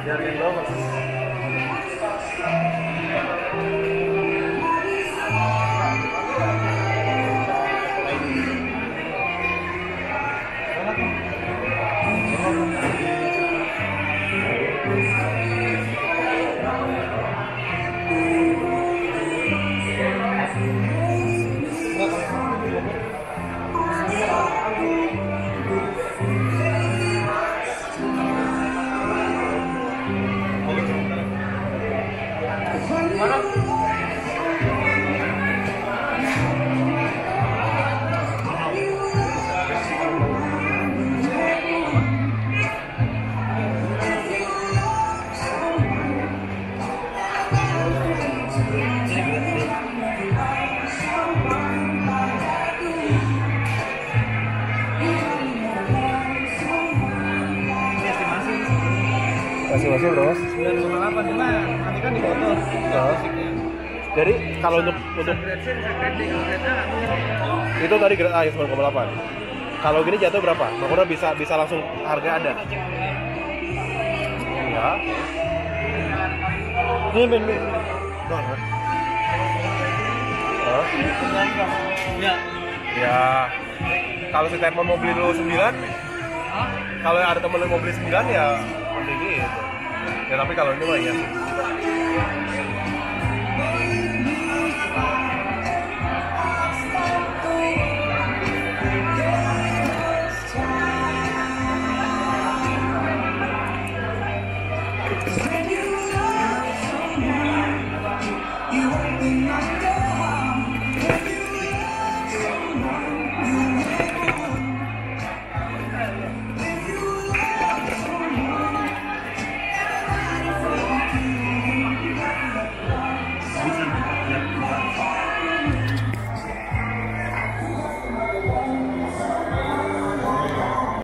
Dihargain berapa? Masih berapa? 9,8 cuma nanti kan dipotong. Jadi kalau untuk itu tadi grade A ya 9,8. Kalau gini jatuh berapa? Makanya bisa langsung harga ada. Ya. Ini ben. Ya. Ya. Kalau si teman mau beli dulu 9, kalau ada teman yang mau beli 9 ya mending gitu. Ya tapi kalau ini mah ya.